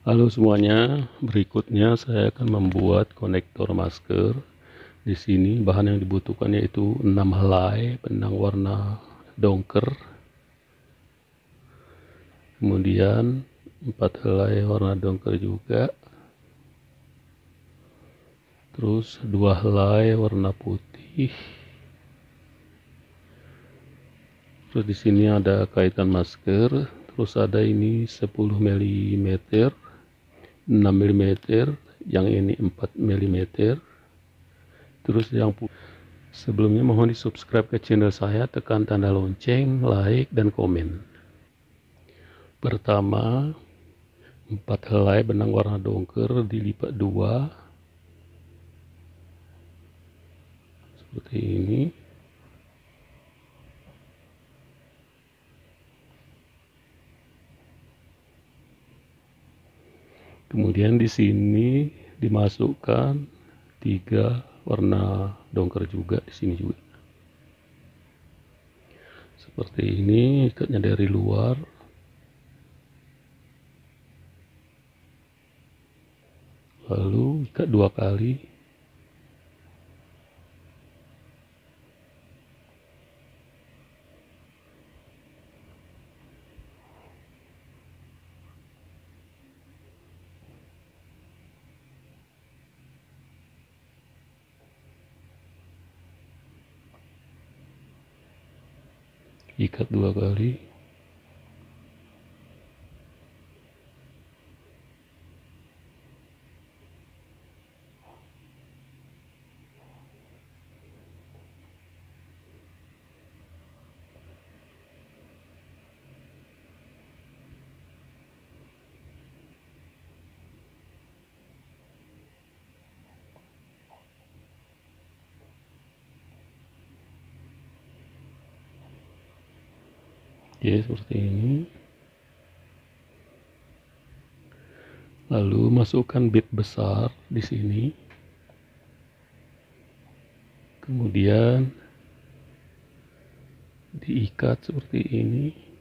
Halo semuanya, berikutnya saya akan membuat konektor masker. Di sini bahan yang dibutuhkan yaitu 6 helai benang warna dongker, kemudian 4 helai warna dongker juga, terus 2 helai warna putih. Terus di sini ada kaitan masker, terus ada ini 10 mm, 6 mm, yang ini 4 mm. Terus yang sebelumnya mohon di subscribe ke channel saya, tekan tanda lonceng, like, dan komen. Pertama, 4 helai benang warna dongker dilipat 2 seperti ini. Kemudian di sini dimasukkan 3 warna dongker juga di sini juga. Seperti ini, ikatnya dari luar. Lalu ikat 2 kali. Ikat 2 kali. Oke, seperti ini. Lalu masukkan bit besar di sini. Kemudian diikat seperti ini.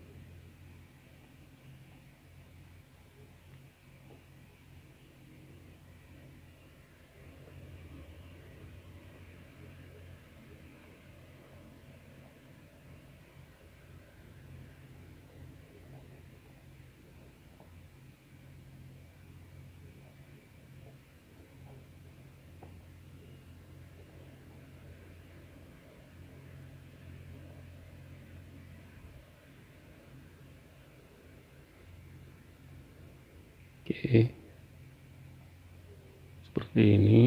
Oke, seperti ini.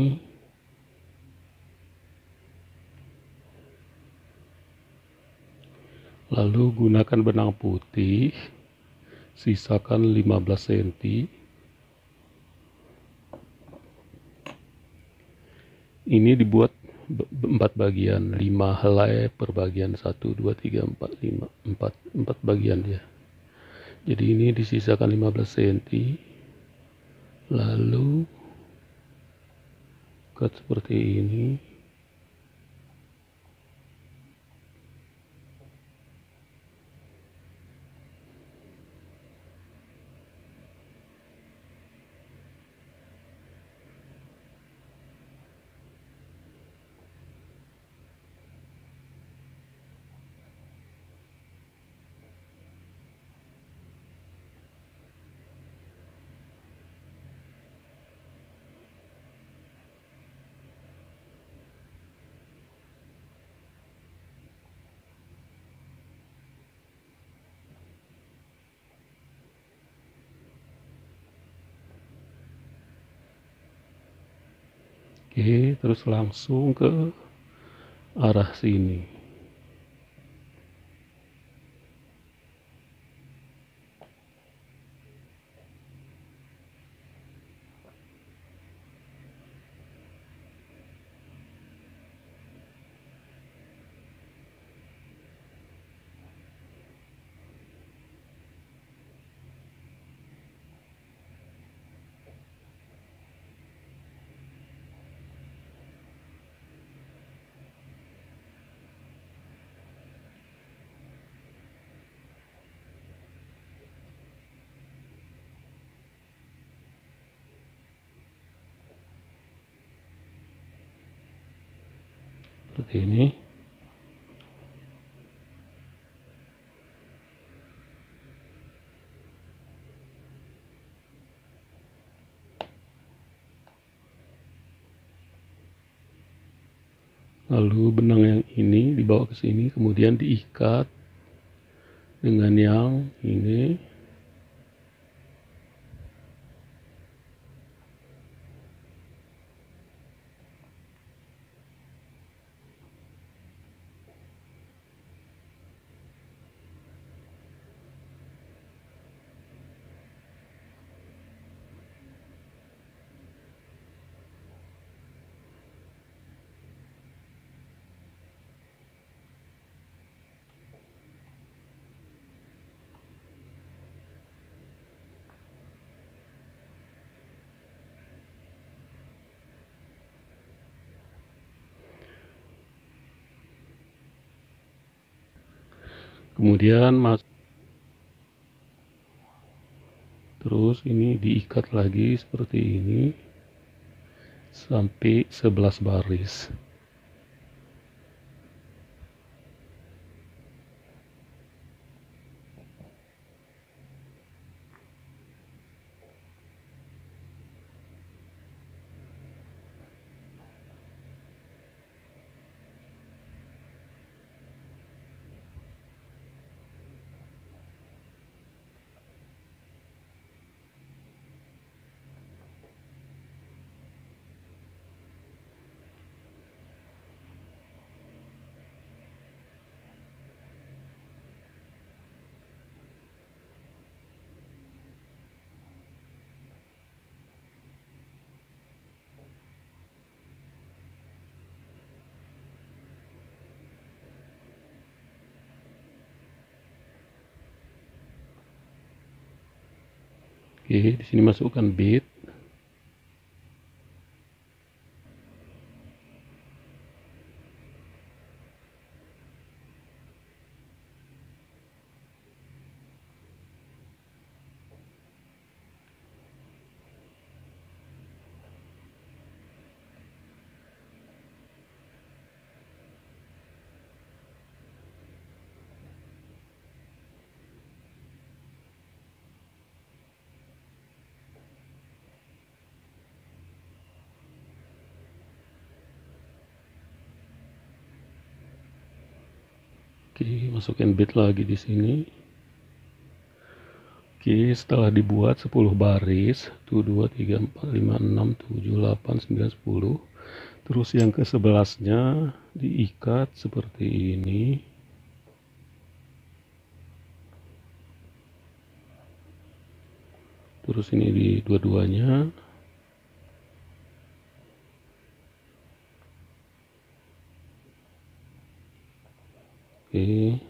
Lalu gunakan benang putih, sisakan 15 cm. Ini dibuat 4 bagian, 5 helai per bagian, 1 2 3 4 5 4 bagian ya. Jadi ini disisakan 15 cm. Lalu cut seperti ini. Oke, terus langsung ke arah sini. seperti ini. Lalu benang yang ini dibawa ke sini, kemudian diikat dengan yang ini. Kemudian terus ini diikat lagi seperti ini sampai 11 baris. Oke, di sini masukkan bead. Oke, masukkan bead lagi di sini. Oke, setelah dibuat 10 baris, 1, 2, 3, 4, 5, 6, 7, 8, 9, 10. Terus yang ke-11-nya diikat seperti ini. Terus ini di dua-duanya. Oke.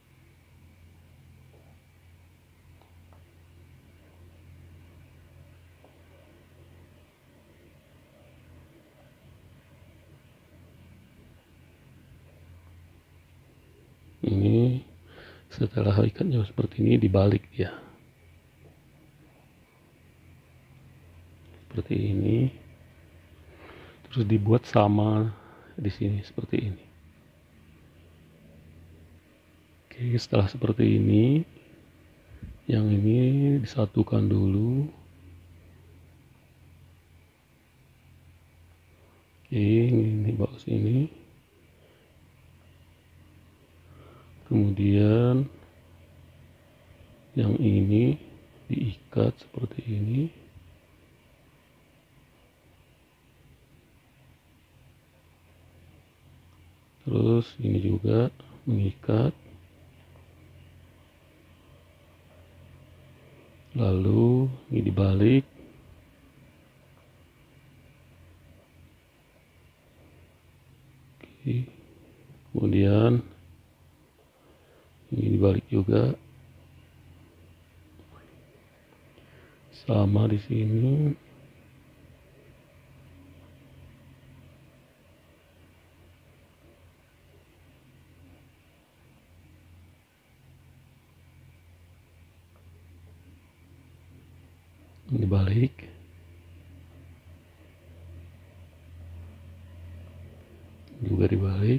Ini setelah ikatnya seperti ini dibalik ya. Seperti ini. Terus dibuat sama di sini seperti ini. Oke, setelah seperti ini, yang ini disatukan dulu. Oke, ini bawa sini. Kemudian yang ini diikat seperti ini. Terus ini juga mengikat. Lalu ini dibalik. Oke. Kemudian ini dibalik juga. Sama di sini. Ini balik. Juga juga dibalik.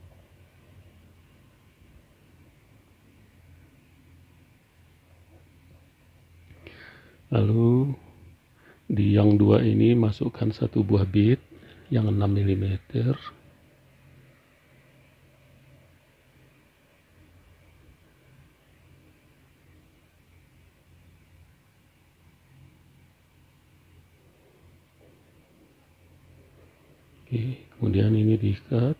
Lalu di yang dua ini masukkan satu buah bit yang 6 mm. Oke, kemudian ini diikat.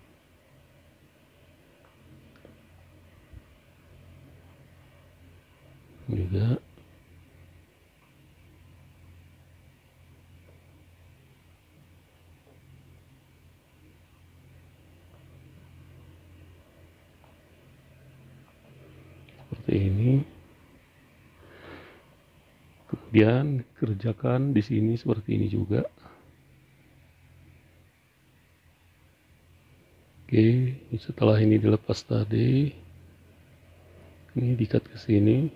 Juga seperti ini. Kemudian kerjakan di sini seperti ini juga. Oke, setelah ini dilepas tadi, ini diikat ke sini.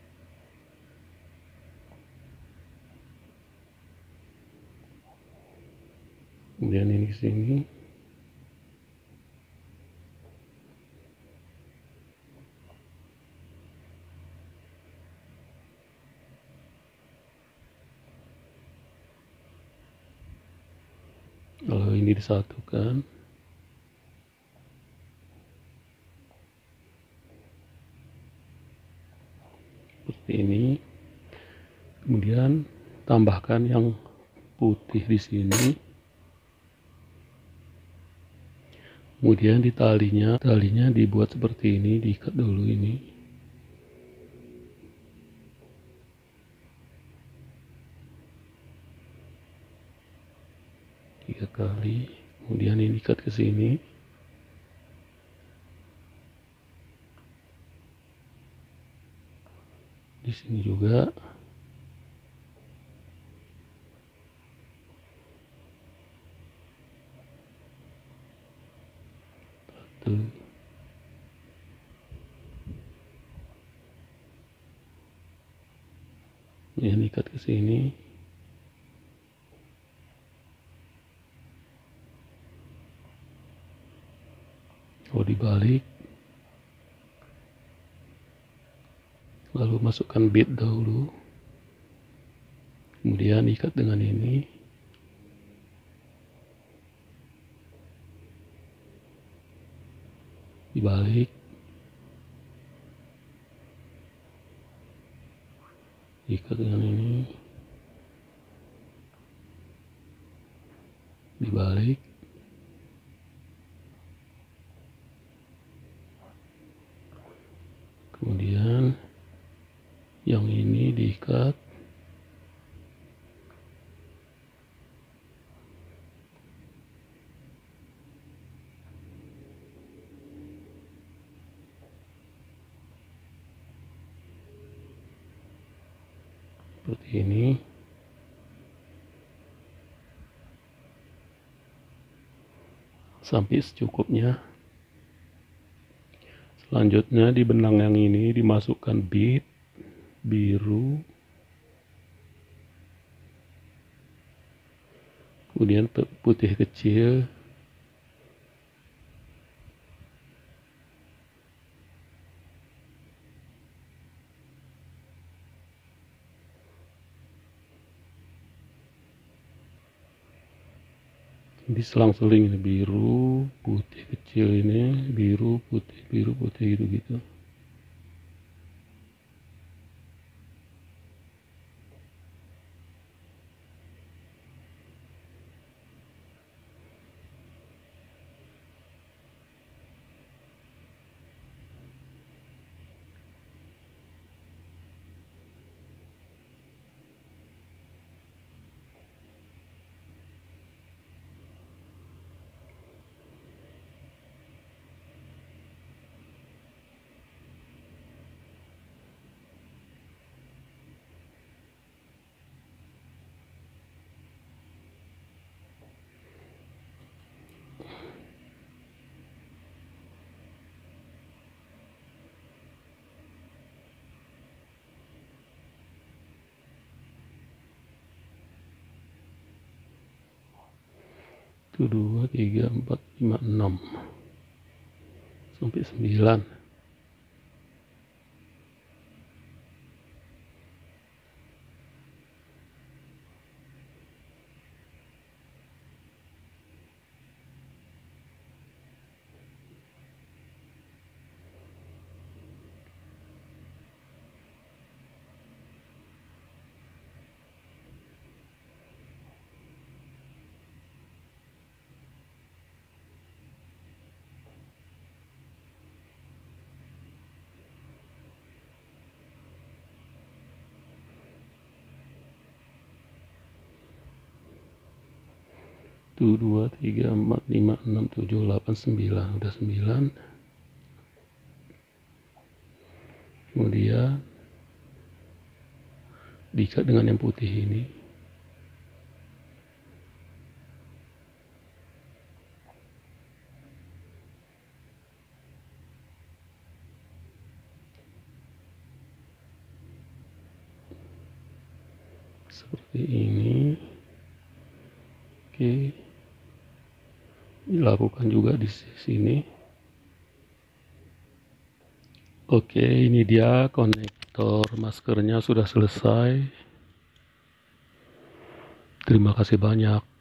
Kemudian ini ke sini. Lalu ini disatukan. Seperti ini. Kemudian tambahkan yang putih di sini. Kemudian di talinya dibuat seperti ini, diikat dulu ini. Tiga kali. Kemudian ini ikat ke sini. Di sini juga. Satu. Ini ikat ke sini. Oh, dibalik. Lalu masukkan bit dahulu. Kemudian ikat dengan ini. Dibalik. Ikat dengan ini. Dibalik. Kemudian yang ini diikat. Seperti ini. Sampai secukupnya. Selanjutnya di benang yang ini dimasukkan bit biru. Kemudian putih kecil. Diselang-seling ini biru, putih kecil ini, biru, putih gitu-gitu. 1 2 3 4 5 6 sampai 9. Tuh 2 3 4 5 6 7 8 9, udah 9. Kemudian diikat dengan yang putih ini. Seperti ini. Oke, dilakukan juga di sini. Oke, ini dia konektor maskernya sudah selesai. Terima kasih banyak.